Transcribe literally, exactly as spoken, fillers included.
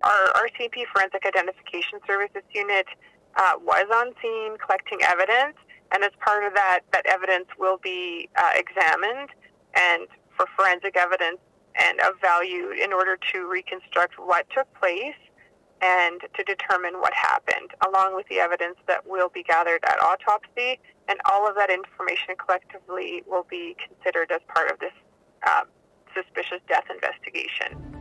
our R C M P Forensic Identification Services Unit uh, was on scene collecting evidence, and as part of that, that evidence will be uh, examined and for forensic evidence and of value in order to reconstruct what took place and to determine what happened, along with the evidence that will be gathered at autopsy, and all of that information collectively will be considered as part of this uh, suspicious death investigation.